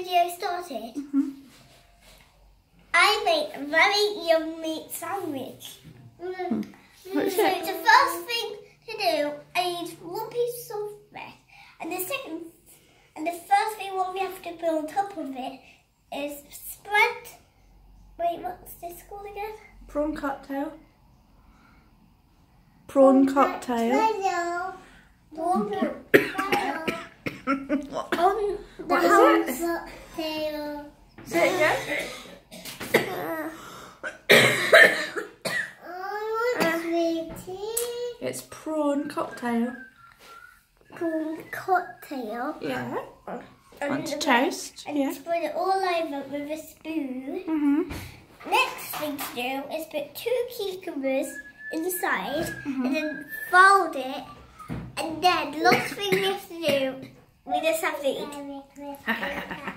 video started, I made a very yummy sandwich. What's So it? the first thing to do, I need one piece of bread, and the first thing what we have to put on top of it is spread. Wait, what's this called again? Prawn cocktail. Prawn cocktail. Prawn cocktail. On the What is it? cocktail. Say it again. It's prawn cocktail. Prawn cocktail. Yeah. And Want to toast? And Yeah. spread it all over with a spoon. Next thing to do is put 2 cucumbers inside and then fold it. And then the last thing we have to do, we just have to eat.